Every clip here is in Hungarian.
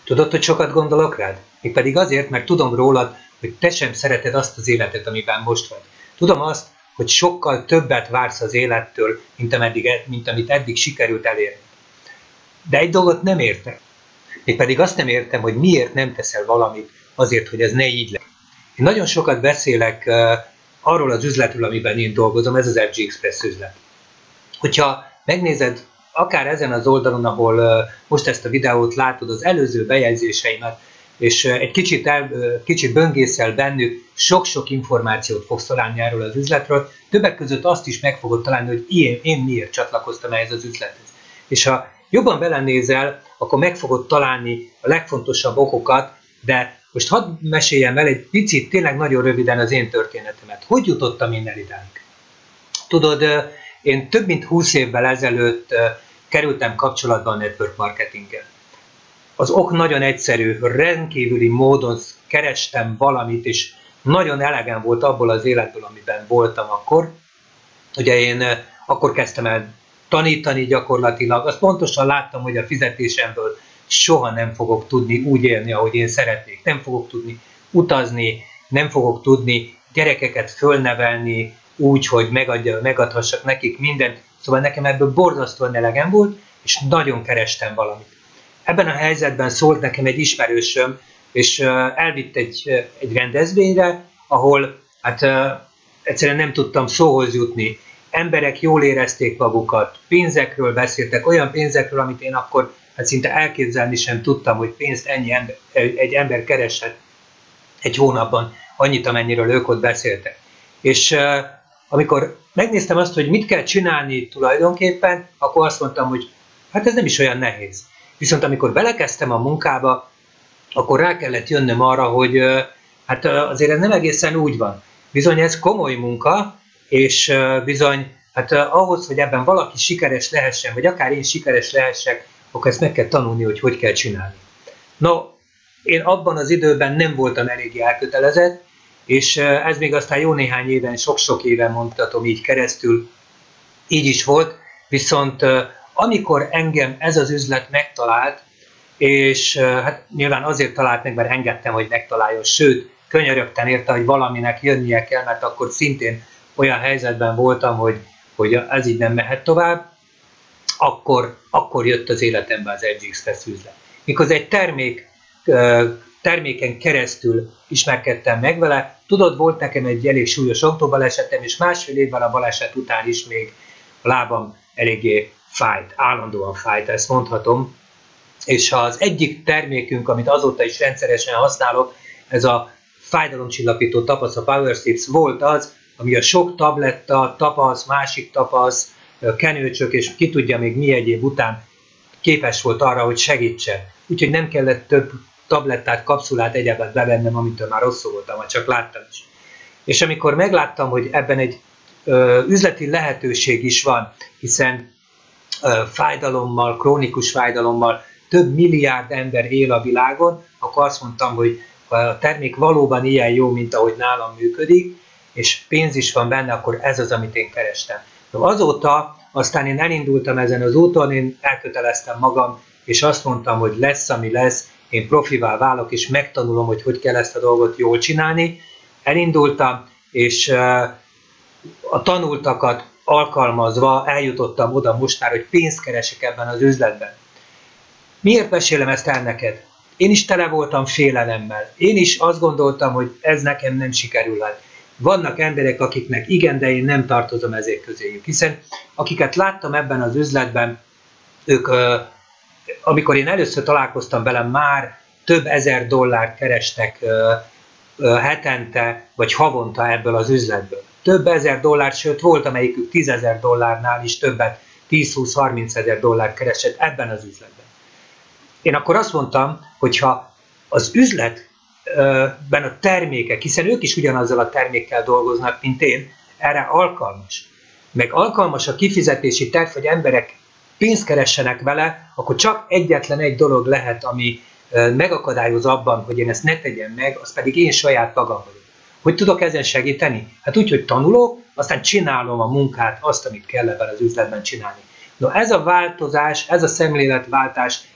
Tudod, hogy sokat gondolok rád? Mégpedig azért, mert tudom rólad, hogy te sem szereted azt az életet, amiben most vagy. Tudom azt, hogy sokkal többet vársz az élettől, mint amit eddig sikerült elérni. De egy dolgot nem értek. Mégpedig azt nem értem, hogy miért nem teszel valamit azért, hogy ez ne így legyen. Én nagyon sokat beszélek arról az üzletről, amiben én dolgozom, ez az FG Express üzlet. Hogyha megnézed akár ezen az oldalon, ahol most ezt a videót látod, az előző bejegyzéseimet, és egy kicsit böngészel bennük, sok-sok információt fogsz találni erről az üzletről. Többek között azt is meg fogod találni, hogy én miért csatlakoztam ehhez az üzlethez. És ha jobban belenézel, akkor meg fogod találni a legfontosabb okokat, de most hadd meséljem el egy picit, tényleg nagyon röviden az én történetemet. Hogy jutottam én el idáig? Tudod, én több mint 20 évvel ezelőtt kerültem kapcsolatba a network marketinggel. Az ok nagyon egyszerű, rendkívüli módon kerestem valamit, és nagyon elegem volt abból az életből, amiben voltam akkor. Ugye én akkor kezdtem el tanítani gyakorlatilag, azt pontosan láttam, hogy a fizetésemből soha nem fogok tudni úgy élni, ahogy én szeretnék. Nem fogok tudni utazni, nem fogok tudni gyerekeket fölnevelni úgy, hogy megadhassak nekik mindent. Szóval nekem ebből borzasztóan elegem volt, és nagyon kerestem valamit. Ebben a helyzetben szólt nekem egy ismerősöm, és elvitt egy rendezvényre, ahol egyszerűen nem tudtam szóhoz jutni. Emberek jól érezték magukat, pénzekről beszéltek, olyan pénzekről, amit én akkor szinte elképzelni sem tudtam, hogy pénzt egy ember kereshet egy hónapban, annyit, amennyiről ők ott beszéltek. És amikor megnéztem azt, hogy mit kell csinálni tulajdonképpen, akkor azt mondtam, hogy hát ez nem is olyan nehéz. Viszont amikor belekezdtem a munkába, akkor rá kellett jönnöm arra, hogy hát azért ez nem egészen úgy van. Bizony ez komoly munka, és bizony hát ahhoz, hogy ebben valaki sikeres lehessen, vagy akár én sikeres lehessek, akkor ezt meg kell tanulni, hogy hogy kell csinálni. No, én abban az időben nem voltam eléggé elkötelezett, és ez még aztán jó néhány éven, sok-sok éven mondhatom így keresztül, így is volt, viszont amikor engem ez az üzlet megtalált, és hát nyilván azért talált meg, mert engedtem, hogy megtaláljon, sőt, könyörögtem érte, hogy valaminek jönnie kell, mert akkor szintén olyan helyzetben voltam, hogy ez így nem mehet tovább, akkor jött az életembe az FG Express üzlet. Mikor egy terméken keresztül ismerkedtem meg vele, tudod, volt nekem egy elég súlyos autóbalesetem, és másfél évvel a baleset után is még a lábam eléggé fájt, állandóan fájt, ezt mondhatom. És az egyik termékünk, amit azóta is rendszeresen használok, ez a fájdalomcsillapító tapasz, a PowerStips volt az, ami a sok tabletta, tapasz, másik tapasz, kenőcsök és ki tudja még mi egyéb után képes volt arra, hogy segítsen. Úgyhogy nem kellett több tablettát, kapszulát, egyebet bevennem, amitől már rosszul voltam, vagy csak láttam is. És amikor megláttam, hogy ebben egy üzleti lehetőség is van, hiszen fájdalommal, krónikus fájdalommal több milliárd ember él a világon, akkor azt mondtam, hogy a termék valóban ilyen jó, mint ahogy nálam működik, és pénz is van benne, akkor ez az, amit én kerestem. Azóta aztán én elindultam ezen az úton, én elköteleztem magam, és azt mondtam, hogy lesz, ami lesz, én profivá válok, és megtanulom, hogy hogy kell ezt a dolgot jól csinálni. Elindultam, és a tanultakat alkalmazva eljutottam oda most már, hogy pénzt keresek ebben az üzletben. Miért mesélem ezt el neked? Én is tele voltam félelemmel. Én is azt gondoltam, hogy ez nekem nem sikerülhet. Vannak emberek, akiknek igen, de én nem tartozom ezek közéjük. Hiszen akiket láttam ebben az üzletben, ők, amikor én először találkoztam velem, már több ezer dollárt kerestek hetente vagy havonta ebből az üzletből. Több ezer dollárt, sőt volt amelyikük 10 000 dollárnál is többet, 10-20-30 ezer dollárt keresett ebben az üzletben. Én akkor azt mondtam, hogyha az üzletben a termékek, hiszen ők is ugyanazzal a termékkel dolgoznak, mint én, erre alkalmas, meg alkalmas a kifizetési terv, hogy emberek pénzt keressenek vele, akkor csak egyetlen egy dolog lehet, ami megakadályoz abban, hogy én ezt ne tegyem meg, az pedig én saját magam vagyok. Hogy tudok ezen segíteni? Hát úgy, hogy tanulok, aztán csinálom a munkát, azt, amit kell ebben az üzletben csinálni. No, ez a változás, ez a szemléletváltás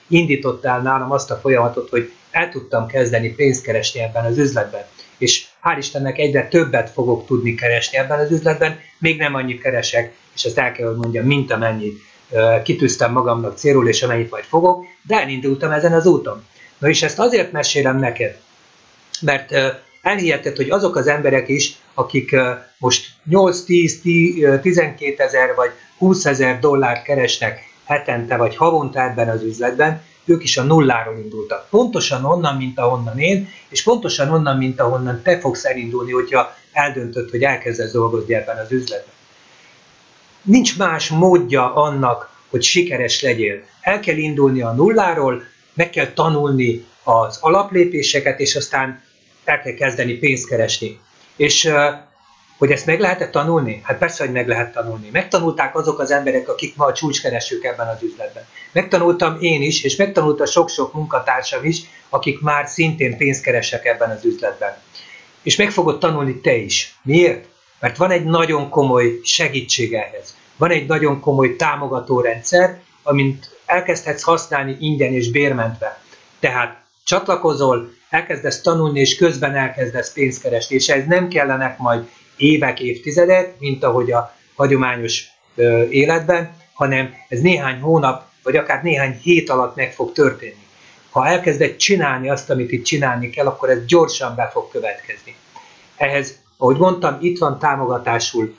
indítottál nálam azt a folyamatot, hogy el tudtam kezdeni pénzt keresni ebben az üzletben. És hál' Istennek egyre többet fogok tudni keresni ebben az üzletben, még nem annyit keresek, és ezt el kell, hogy mondjam, mint amennyit kitűztem magamnak célul, és amennyit majd fogok, de elindultam ezen az úton. Na és ezt azért mesélem neked, mert elhiheted, hogy azok az emberek is, akik most 8-10, 12 ezer vagy 20 ezer dollárt keresnek hetente vagy havonta ebben az üzletben, ők is a nulláról indultak. Pontosan onnan, mint ahonnan én, és pontosan onnan, mint ahonnan te fogsz elindulni, hogyha eldöntöd, hogy elkezdesz dolgozni ebben az üzletben. Nincs más módja annak, hogy sikeres legyél. El kell indulni a nulláról, meg kell tanulni az alaplépéseket, és aztán el kell kezdeni pénzt keresni. És hogy ezt meg lehet-e tanulni? Hát persze, hogy meg lehet tanulni. Megtanulták azok az emberek, akik ma a csúcskeresők ebben az üzletben. Megtanultam én is, és megtanulta sok-sok munkatársam is, akik már szintén pénzt keresek ebben az üzletben. És meg fogod tanulni te is. Miért? Mert van egy nagyon komoly segítség ehhez. Van egy nagyon komoly támogató rendszer, amint elkezdhetsz használni ingyen és bérmentve. Tehát csatlakozol, elkezdesz tanulni, és közben elkezdesz pénzt keresni, és ez nem kellenek majd évek, évtizedek, mint ahogy a hagyományos életben, hanem ez néhány hónap, vagy akár néhány hét alatt meg fog történni. Ha elkezded csinálni azt, amit itt csinálni kell, akkor ez gyorsan be fog következni. Ehhez, ahogy mondtam, itt van támogatásul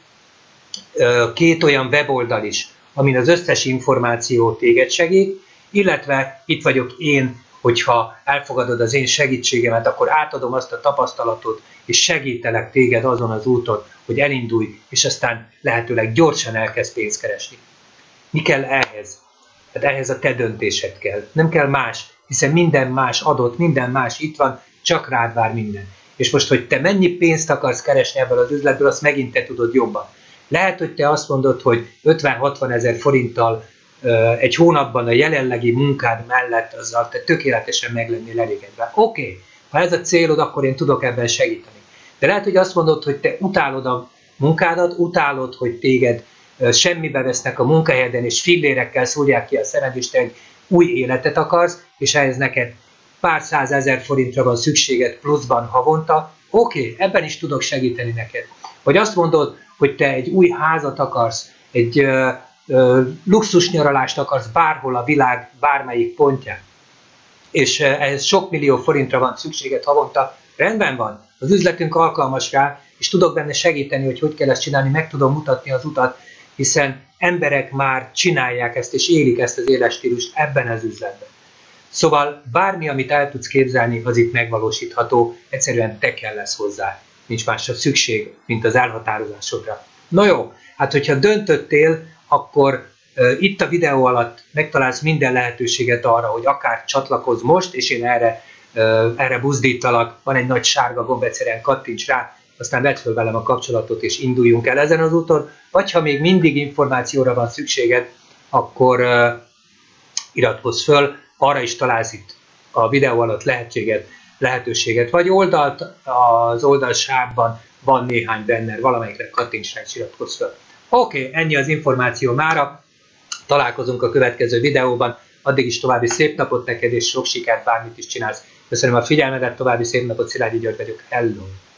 2 olyan weboldal is, amin az összes információ téged segít, illetve itt vagyok én, hogyha elfogadod az én segítségemet, akkor átadom azt a tapasztalatot, és segítelek téged azon az úton, hogy elindulj, és aztán lehetőleg gyorsan elkezd pénzt keresni. Mi kell ehhez? Hát ehhez a te döntésed kell. Nem kell más, hiszen minden más adott, minden más itt van, csak rád vár minden. És most, hogy te mennyi pénzt akarsz keresni ebből az üzletből, azt megint te tudod jobban. Lehet, hogy te azt mondod, hogy 50-60 ezer forinttal egy hónapban a jelenlegi munkád mellett azzal te tökéletesen meg lennél elégedve. Oké, ha ez a célod, akkor én tudok ebben segíteni. De lehet, hogy azt mondod, hogy te utálod a munkádat, utálod, hogy téged semmibe vesznek a munkahelyeden, és fillérekkel szúrják ki a szemed, és te egy új életet akarsz, és ehhez neked pár 100 000 forintra van szükséged pluszban havonta. Oké, ebben is tudok segíteni neked. Vagy azt mondod, hogy te egy új házat akarsz, egy luxus nyaralást akarsz bárhol a világ bármelyik pontján, és ehhez sok millió forintra van szükséged havonta, rendben van, az üzletünk alkalmas rá, és tudok benne segíteni, hogy hogy kell ezt csinálni, meg tudom mutatni az utat, hiszen emberek már csinálják ezt, és élik ezt az életstílust ebben az üzletben. Szóval bármi, amit el tudsz képzelni, az itt megvalósítható, egyszerűen te kell lesz hozzá. Nincs másra szükség, mint az elhatározásodra. No jó, hát hogyha döntöttél, akkor itt a videó alatt megtalálsz minden lehetőséget arra, hogy akár csatlakozz most, és én erre buzdítalak, van egy nagy sárga gomb, egyszerűen kattints rá, aztán vedd föl velem a kapcsolatot, és induljunk el ezen az úton, vagy ha még mindig információra van szükséged, akkor iratkozz föl, arra is találsz itt a videó alatt lehetőséget, vagy oldalt, az oldalsávban van néhány banner, valamelyikre kattints rá és iratkozz föl. Oké, ennyi az információ mára, találkozunk a következő videóban, addig is további szép napot neked, és sok sikert, bármit is csinálsz. Köszönöm a figyelmedet, további szép napot, Szilágyi György vagyok, hello!